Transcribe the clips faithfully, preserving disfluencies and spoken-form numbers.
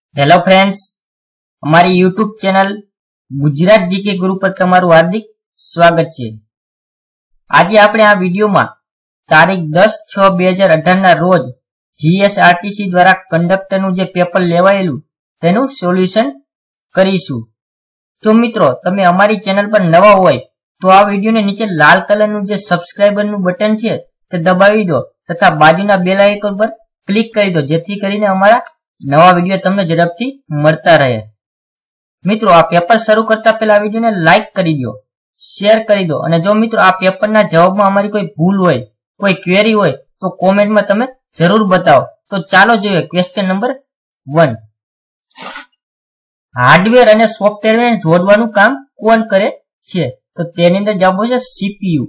Hello friends, हमारी YouTube channel Gujarat GK Guru पर तमाરું हार्दिक स्वागत છે। આજે આપણે આ વિડિયોમાં તારીખ દસ છ બે હજાર અઢાર ના રોજ જીએસઆરટીસી દ્વારા કંડક્ટરનું જે પેપર લેવાયેલું તેનું સોલ્યુશન કરીશું। જો મિત્રો તમે અમારી ચેનલ પર નવા હોય તો આ વિડિયોને નીચે લાલ કલરનું જે સબસ્ક્રાઇબરનું બટન છે તે દબાવી દો તથા બાજુના બેલ આઇકન પર ક્લિક કરી દો જેથી કરીને અમારા नवा वीडियो तमने झड़पथी मळता रहे। मित्रों आ पेपर शुरू करता पहला आ वीडियो ने लाइक करी दो, शेर करी दो और जो मित्रों आ पेपर ना जवाब में अमारी कोई भूल होय, कोई क्वेरी होय तो कमेंट में तमे जरूर बताओ। तो चालो जोईए क्वेश्चन नंबर वन। हार्डवेर अने सॉफ्टवेर ने जोड़वानुं काम कोण करे छे? तो तेनी अंदर जवाब होशे सीपीयू।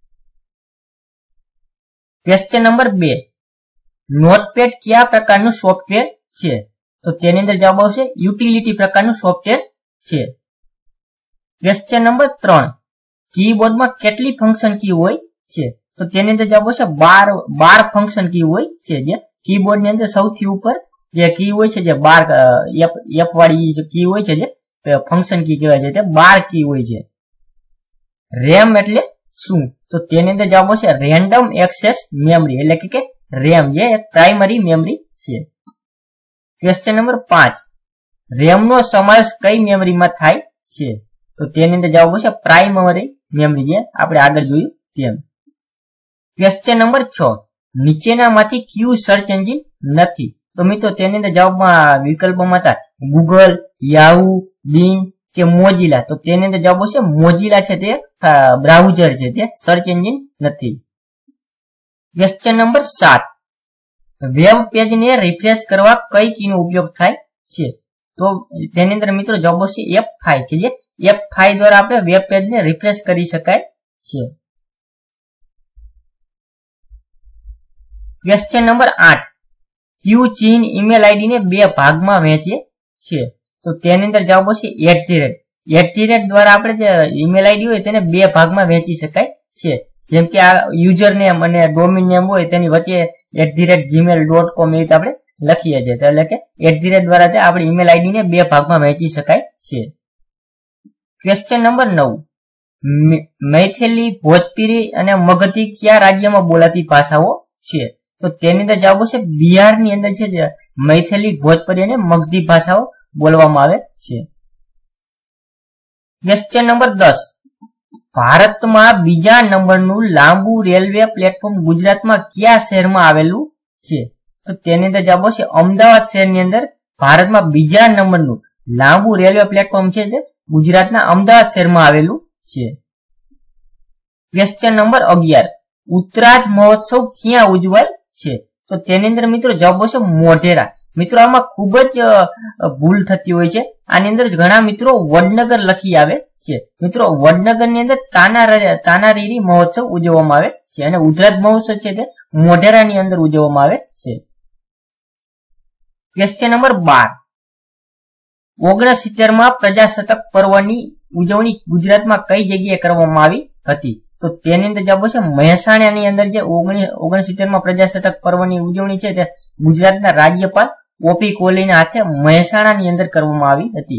क्वेश्चन नंबर बे। नोटपेड क्या प्रकारनुं सॉफ्टवेर छे? तो तेनी अंदर जवाब आवशे यूटिलिटी प्रकारनुं सॉफ्टवेर छे। क्वेश्चन नंबर त्रण। कीबोर्ड में केटली फंक्शन की होय छे? तो तेनी अंदर जवाब आवशे बार बार फंक्शन की होय छे। जे कीबोर्ड ની અંદર સૌથી ઉપર જે કી હોય છે જે બાર એફ એફ વાળી જે કી હોય છે જે ફંક્શન કી કહેવાય છે તે બાર કી હોય છે। રેમ એટલે શું? તો તેની અંદર જવાબ આવશે રેન્ડમ એક્સેસ મેમરી એટલે કે રેમ જે એક પ્રાઇમરી મેમરી છે। क्वेश्चन नंबर पांच। रेम नो समावेश कई मेमरी में थाय छे? तो तेनी अंदर जवाब होशे प्राइमरी मेमरी जे आपणे आगळ जोयुं तेम। क्वेश्चन नंबर छ। नीचेनामांथी क्यू सर्च एंजिन नथी? तो मित्रों तेनी अंदर जवाबमां विकल्पोमां था गूगल, याहू, बिंग के मोजिला। तो तेनी अंदर जवाब होशे मोजिला छे ते ब्राउजर छे ते सर्च एंजिन नथी। क्वेश्चन नंबर सात। वेब पेज ने रिफ्रेश करवा कई की नो उपयोग थाय छे? तो तेनी अंदर मित्रों जवाब होशे एफ फाइव के जे एफ फाइव द्वारा आपणे वेब पेज ने रिफ्रेश करी शकाय छे। क्वेश्चन नंबर आठ। क्यू चीन ईमेल आईडी ने बे भागमां वहेंचे छे? तो तेनी अंदर जवाब होशे at the rate. At the rate द्वारा आपणे जे ईमेल आईडी होय तेने बे भागमां वहेंची शकाय छे। जेम के आ यूजर नेम अने डोमेन नेम होय तेनी वच्चे at the rate Gmail dot com एवी आपणे लखीए छे तो एटले के एट धी रेट द्वारा ते आपणी ईमेल आईडी ने बे भागमां वहेंची शकाय छे। क्वेश्चन नंबर नौ। मैथिली, भोजपुरी अने मगधी क्या राज्यमां बोलाती भाषाओ छे? तो तेनी अंदर जवाब होशे बिहार नी अंदर छे मैथिली, भोजपुरी अने मगधी भाषाओ बोलवामां आवे छे। क्वेश्चन नंबर दस। भारत में बीजा नंबर नु लांबू रेलवे प्लेटफॉर्म गुजरात में क्या शहर में आवेलू छे? तो तेनी अंदर जवाब होशे अमदावाद शहर नी अंदर भारत में बीजा नंबर नु लांबू रेलवे प्लेटफॉर्म छे जे गुजरात ना अमदावाद शहर में आवेलू छे। Question number अगियार। उत्तराज महोत्सव क्या उजवाय छे? तो तेनी अंदर मित्रों जवाब होशे मोढेरा। मित्रों आमां खूब ज भूल थती होय छे। आनी अंदर घणा मित्रों वडनगर लखी आवे छे। मित्रों वडनगर नी अंदर ताना तानारीरी महोत्सव उजववामां आवे छे अने उत्तराज महोत्सव छे ते मोढेरा नी अंदर उजववामां आवे छे। क्वेश्चन नंबर बार। ओगणसित्तेर में प्रजासत्ताक पर्वनी उजवणी गुजरात में कई जग्याए करवामां आवी हती? तो तेनी अंदर जवाब होशे महेसाणानी अंदर जे ओगणसित्तेर में प्रजासत्ताक पर्वनी उजवणी छे ते गुजरातना राज्यपाल ओपी कोहलीना हाथे महेसाणानी अंदर करवामां आवी हती।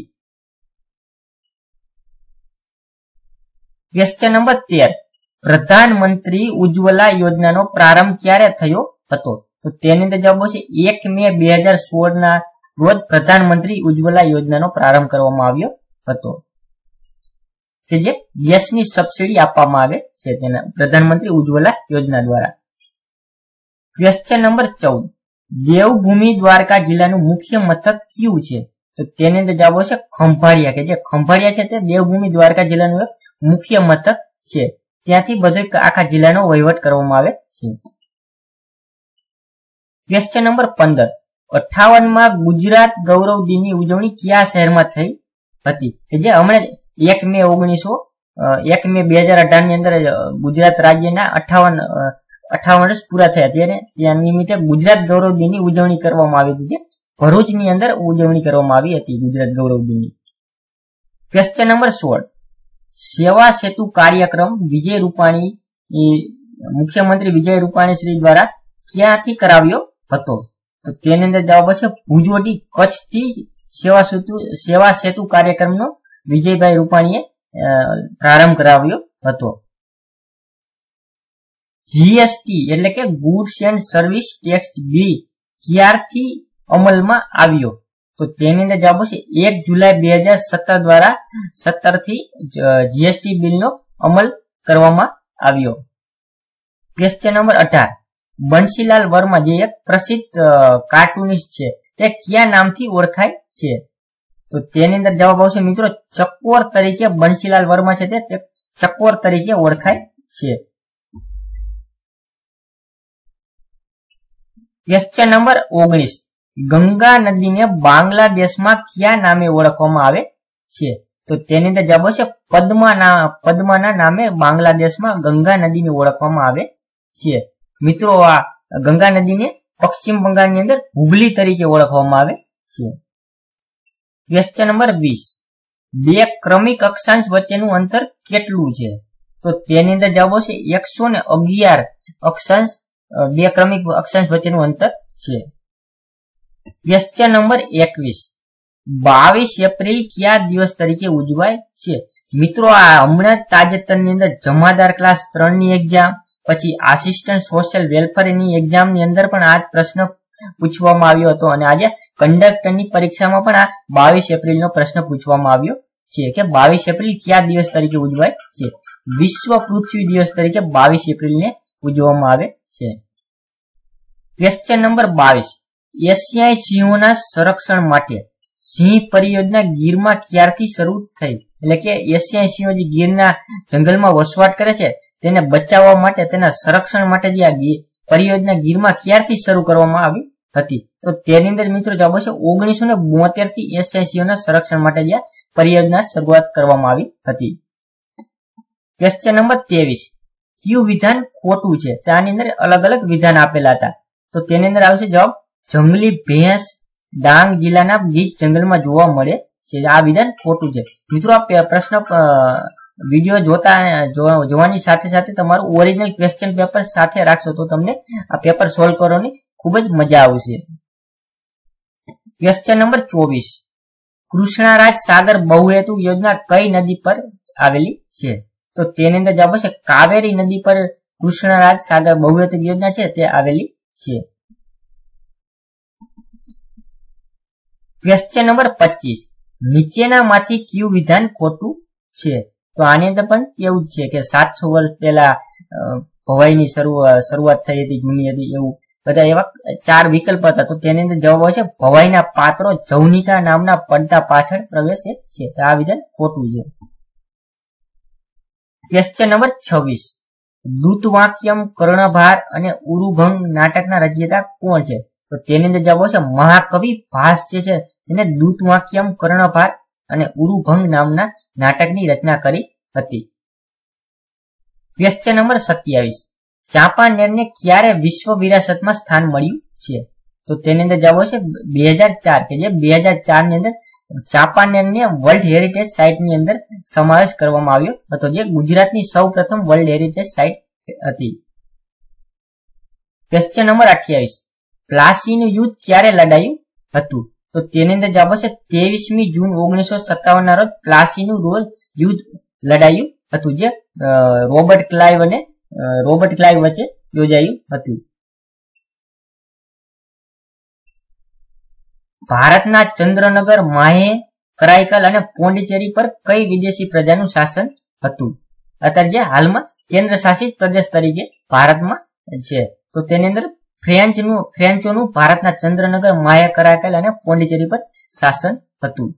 क्वेश्चन नंबर तेर। प्रधानमंत्री उज्ज्वला योजना नो प्रारंभ क्यारे थयो हतो? तो तेनी अंदर जवाब होशे एक मे दो हज़ार सोलह ना रोज प्रधानमंत्री उज्ज्वला योजना नो प्रारंभ करवामां आव्यो हतो के जे गैसनी सब्सिडी आपवामां आवे छे तेना प्रधानमंत्री उज्ज्वला योजना द्वारा। क्वेश्चन नंबर चौदह। देवभूमि द्वारका जिल्लानुं मुख्य मथक क्यू छे? तो तेनी अंदर जवाब होशे खंभाळिया के जे खंभाळिया छे ते देवभूमि द्वारका जिल्लानुं एक मुख्य मथक छे। त्यांथी बधो आखा जिल्लानो वहीवट करवामां आवे छे। क्वेश्चन नंबर पंदर। अठावन में गुजरात गौरव दिननी उजवणी क्या शहर में थई हती? के जे हमणे एक मे ओगनीसो एक मे दो हज़ार अठारह नी अंदर गुजरात राज्यना अठावन अठावन वर्ष पूरा थया त्यारे त्या निमित्ते गुजरात गौरव दिननी उजवणी करवामां आवी हती। भरूच नी अंदर उजवणी करवामां आवी हती गुजरात गौरव दिननी। क्वेश्चन नंबर सोलह। सेवा सेतु कार्यक्रम विजय रूपाणी मुख्यमंत्री विजय रूपाणी श्री द्वारा क्यांथी कराव्यो हतो? तो तेनी अंदर जवाब छे भुजोडी कच्छ थी સેવા સેતુ સેવા સેતુ કાર્યક્રમનો વિજયભાઈ રૂપાણીએ પ્રારંભ કરાવ્યો હતો. જીએસટી એટલે કે goods and service tax bill ક્યારથી અમલમાં આવ્યો? તો તેની અંદર જવાબ છે એક જુલાઈ બે હજાર સત્તર દ્વારા સત્તર થી જીએસટી બિલનો અમલ કરવામાં આવ્યો. ક્વેશ્ચન નંબર અઢાર, બંસીલાલ વર્મા જે એક પ્રસિદ્ધ કાર્ટુનિસ્ટ છે તે કયા નામથી ઓળખાય છે? તો તેની અંદર જવાબ આવશે મિત્રો ચકોર તરીકે. બંસીલાલ વર્મા છે તે ચકોર તરીકે ઓળખાય છે. ક્વેશ્ચન નંબર ઓગણીસ, ગંગા નદીને બાંગ્લાદેશમાં કયા નામે ઓળખવામાં આવે છે? તો તેની અંદર જવાબ આવશે પદ્મા ના પદ્માના નામે બાંગ્લાદેશમાં ગંગા નદીને ઓળખવામાં આવે છે. મિત્રો આ ગંગા નદીને પશ્ચિમ બંગાળની અંદર હુગલી તરીકે ઓળખવામાં આવે છે. ક્વેશ્ચન નંબર વીસ, બે ક્રમિક અક્ષાંશ વચ્ચેનું અંતર કેટલું છે? તો તેની અંદર જવાબ આવશે એકસો ને અગિયાર અક્ષાંશ બે ક્રમિક અક્ષાંશ વચ્ચેનું અંતર છે. ક્વેશ્ચન નંબર એકવીસ, બાવીસ એપ્રિલ કયા દિવસ તરીકે ઉજવાય છે? મિત્રો આ હમણાં તાજેતરની અંદર જમાદાર ક્લાસ ત્રણ ની એક્ઝામ, પછી આસિસ્ટન્ટ સોશિયલ વેલફેરની એક્ઝામ ની અંદર પણ આ જ પ્રશ્ન પૂછવામાં આવ્યો હતો અને આજે કંડક્ટરની પરીક્ષામાં પણ આ બાવીસ એપ્રિલ નો પ્રશ્ન પૂછવામાં આવ્યો છે કે બાવીસ એપ્રિલ કયા દિવસ તરીકે ઉજવાય છે? વિશ્વ પૃથ્વી દિવસ તરીકે બાવીસ એપ્રિલને ઉજવવામાં આવે છે. ક્વેશ્ચન નંબર બાવીસ, એશિયાઈ સિંહોના સંરક્ષણ માટે સિંહ પરિયોજના ગીરમાં ક્યારથી શરૂ થઈ? એટલે કે એશિયાઈ સિંહો જે ગીરના જંગલમાં વસવાટ કરે છે તેને બચાવવા માટે, તેના સંરક્ષણ માટે જે આ પરિયોજના ગીરમાં ક્યારથી શરૂ કરવામાં આવી હતી? તો તેની અંદર મિત્રો જવાબ હશે ઓગણીસો ને બોતેર થી એશિયાઈ સિંહોના સંરક્ષણ માટે જે પરિયોજના શરૂઆત કરવામાં આવી હતી. ક્વેશ્ચન નંબર ત્રેવીસ, કયું વિધાન ખોટું છે? તો આની અંદર અલગ અલગ વિધાન આપેલા હતા. તો તેની અંદર આવશે જવાબ જંગલી ભેંસ ડાંગ જિલ્લાના ગીચ જંગલમાં જોવા મળે છે. આ વિધાન ખોટું છે. મિત્રો આ પ્રશ્ન વિડીયો જોતા જોવાની સાથે સાથે તમારું ઓરિજિનલ ક્વેશ્ચન પેપર સાથે રાખશો તો તમને આ પેપર સોલ્વ કરવાની ખૂબ જ મજા આવશે. ક્વેશ્ચન નંબર ચોવીસ, કૃષ્ણારાજ સાગર બહુહેતુ યોજના કઈ નદી પર આવેલી છે? તો તેની અંદર જવાબ હશે કાવેરી નદી પર કૃષ્ણરાજ સાગર બહુહેતુ યોજના છે તે આવેલી છે. ક્વેશ્ચન નંબર પચીસ, નીચેનામાંથી કયું વિધાન ખોટું છે? તો આની અંદર પણ એવું જ છે કે સાતસો વર્ષ પહેલા ભવાઈની શરૂઆત થઈ હતી, જૂની હતી, એવું બધા એવા ચાર વિકલ્પ હતા. તો તેની અંદર જવાબ આવશે ભવાઈના પાત્રો જૌનિકા નામના પડદા પાછળ પ્રવેશે છે. આ વિધાન ખોટું છે. ક્વેશ્ચન નંબર છવ્વીસ, દૂતવાક્યમ, કર્ણભાર અને ઉરુભંગ નાટકના રચયિતા કોણ છે? તો તેની અંદર જવાબ આવશે મહાકવિ ભાસ જે છે એને દૂતવાક્યમ, કર્ણભાર અને ઉરુભંગ નામના નાટકની રચના કરી હતી. ક્વેશ્ચન નંબર સત્યાવીસ, ચાંપાનેરને ક્યારે વિશ્વ વિરાસતમાં સ્થાન મળ્યું છે? તો તેની અંદર જવાબ આવશે બે હજાર ચાર કે જે બે હજાર ચાર ની અંદર ચાંપાનેરને વર્લ્ડ હેરિટેજ સાઇટ ની અંદર સમાવેશ કરવામાં આવ્યો હતો, જે ગુજરાતની સૌ પ્રથમ વર્લ્ડ હેરિટેજ સાઇટ હતી. ક્વેશ્ચન નંબર અઠ્યાવીસ, પ્લાસીનું યુદ્ધ ક્યારે લડાયું હતું? તો તેની અંદર જવાબ આવશે ત્રેવીસમી જૂન ઓગણીસો સત્તાવન ના રોજ પ્લાસીનું રોજ યુદ્ધ લડાયું હતું, જે રોબર્ટ ક્લાઇવ અને રોબર્ટ ક્લાઇવ વચ્ચે યોજાયું હતું. ભારતના ચંદ્રનગર, માહે, કરાઈકલ અને પોંડિચેરી પર કઈ વિદેશી પ્રજાનું શાસન હતું? અત્યારે જે હાલમાં કેન્દ્ર શાસિત પ્રદેશ તરીકે ભારતમાં છે. તો તેની અંદર ફ્રેન્ચનું ફ્રેન્ચોનું ભારતના ચંદ્રનગર, માહે, કરાઈકલ અને પોંડિચેરી પર શાસન હતું.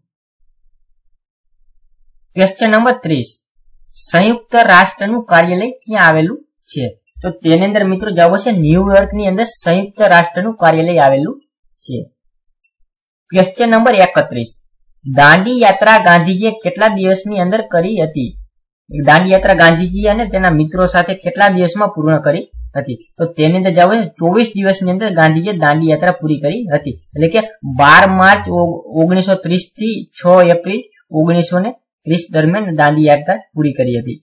ક્વેશ્ચન નંબર ત્રીસ, સંયુક્ત રાષ્ટ્રનું કાર્યાલય ક્યાં આવેલું છે? તો તેની અંદર મિત્રો જવાબ છે ન્યુયોર્ક ની અંદર સંયુક્ત રાષ્ટ્રનું કાર્યાલય આવેલું છે. ક્વેશ્ચન નંબર એકત્રીસ, દાંડી યાત્રા ગાંધીજીએ કેટલા દિવસની અંદર કરી હતી? દાંડી યાત્રા ગાંધીજી અને તેના મિત્રો સાથે કેટલા દિવસમાં પૂર્ણ કરી હતી? તો તેની અંદર જવાબ છે ચોવીસ દિવસની અંદર ગાંધીજીએ દાંડી યાત્રા પૂરી કરી હતી. એટલે કે બાર માર્ચ ઓગણીસો ત્રીસ થી છ એપ્રિલ ઓગણીસો ને ત્રીસ દરમિયાન દાંડી યાત્રા પૂરી કરી હતી.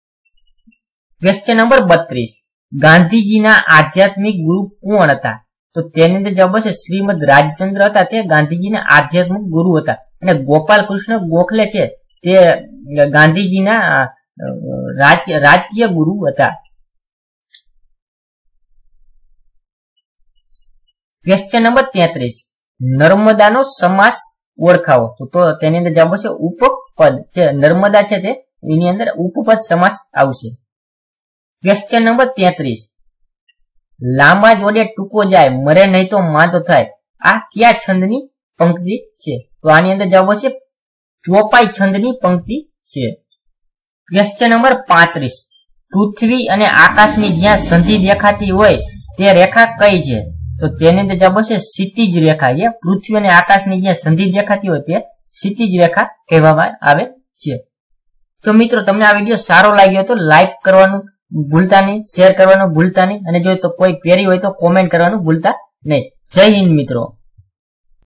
ક્વેશ્ચન નંબર બત્રીસ, ગાંધીજીના આધ્યાત્મિક ગુરુ કોણ હતા? તો તેની અંદર જવાબ આવશે શ્રીમદ રાજચંદ્ર હતા તે ગાંધીજીના આધ્યાત્મિક ગુરુ હતા અને ગોપાલ કૃષ્ણ ગોખલે છે તે ગાંધીજીના રાજકીય ગુરુ હતા. ક્વેશ્ચન નંબર તેત્રીસ, નર્મદાનો સમાસ ઓળખાવો. તો તેની અંદર જવાબ આવશે ઉપપદ. છે નર્મદા છે તે એની અંદર ઉપપદ સમાસ આવશે. ક્વેશ્ચન નંબર તેત્રીસ, લાંબા જોડે ટૂંકો જાય મરે નહીં તો માંદો થાય. આ કયા છંદની પંક્તિ છે? તો આની અંદર જવાબ આવશે ચોપાઈ છંદની પંક્તિ છે. ક્વેશ્ચન નંબર પાંત્રીસ, પૃથ્વી અને આકાશની જ્યાં સંધિ દેખાતી હોય તે રેખા કઈ છે? તો તેની અંદર જવાબ આવશે ક્ષિતિજ રેખા. એ પૃથ્વી અને આકાશની જ્યાં સંધિ દેખાતી હોય તે ક્ષિતિજ રેખા કહેવામાં આવે છે. તો મિત્રો તમને આ વિડીયો સારો લાગ્યો તો લાઈક કરવાનું ભૂલતા નહીં, શેર કરવાનું ભૂલતા નહીં અને જો તો કોઈ ક્વેરી હોય તો કોમેન્ટ કરવાનું ભૂલતા નહીં. જય હિન્દ મિત્રો.